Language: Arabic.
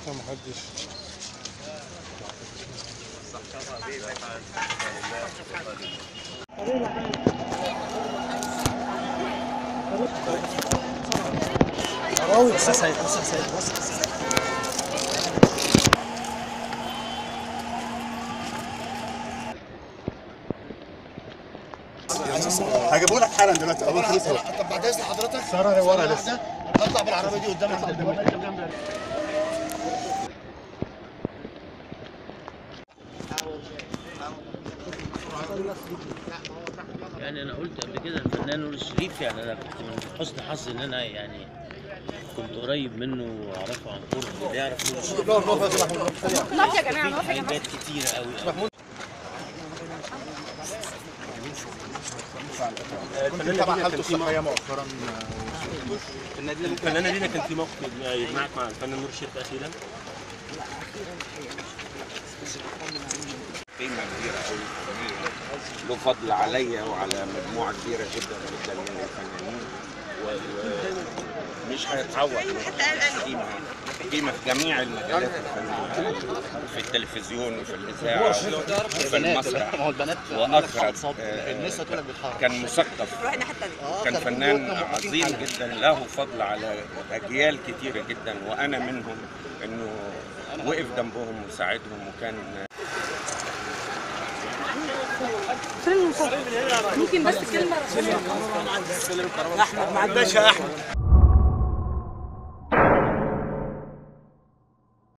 لا محدش. بص يا سيد، بص يا سيد، بص يا سيد. هجيبه لك حالا دلوقتي. طب بعد اذن حضرتك سارة ورا لسه. هطلع بالعربيه دي قدام عند الباب. يعني انا قلت قبل كده الفنان نور الشريف، يعني انا كنت من حسن حظي ان انا يعني كنت قريب منه واعرفه عن قرب، اللي يعرف نور الشريف. نقف يا جماعه، نقف يا جماعه. حاجات كتيره قوي. الفنانة تبع حالته الصحية مؤخرا. الفنانة لينا كان في موقف يجمعك مع الفنان نور الشريف أخيرا؟ قيمة كبيرة أوي، له فضل عليا وعلى مجموعة كبيرة جدا جدا من الفنانين، ومش هيتعوض. قيمة في جميع المجالات الفنية، في التلفزيون وفي الإذاعة وفي المسرح. وأخرج كان مثقف، كان فنان عظيم جدا له فضل على أجيال كتيرة جدا، وأنا منهم، إنه وقف جنبهم وساعدهم. وكان ممكن بس كلمة. أحمد ما عداش يا أحمد.